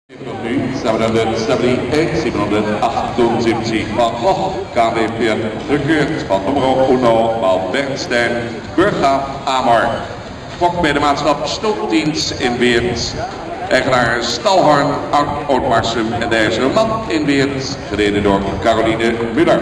Nu staan we aan de Stabili 778 van Gogh, KWP gekeurd van nummer 1 Maal Bernstein, Burggraaf Amar. Fok bij de maatschap Stootdienst in Weert. Eigenaar Stalhorn, Oud-Marsum en de IJzeren Man in Weert, gereden door Caroline Müller.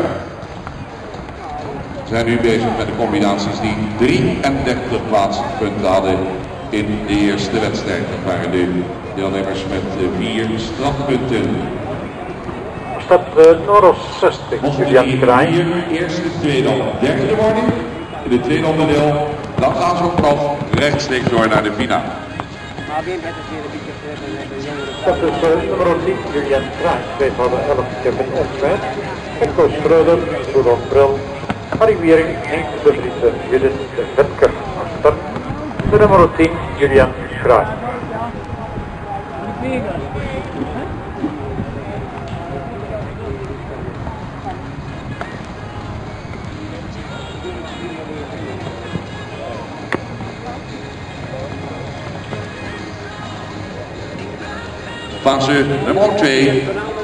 We zijn nu bezig met de combinaties die 33 plaatspunten hadden in de eerste wedstrijd. Dat waren de deelnemers met 4 strafpunten. Stad Noros 60, Julian Kraai. Eerste, tweede, derde worden. In het tweede onderdeel, dan gaan ze ook nog rechtstreeks door naar de finale. Dat is nummer 10, Julian Kraai, tweehouder 11, Kevin Eswijn. En Koos Schreuder, Rudolf Bril, Harry Wiering, Henk de Vries, Judith Vetker. Start de nummer 10, Julian Kraai. Fase nummer 2.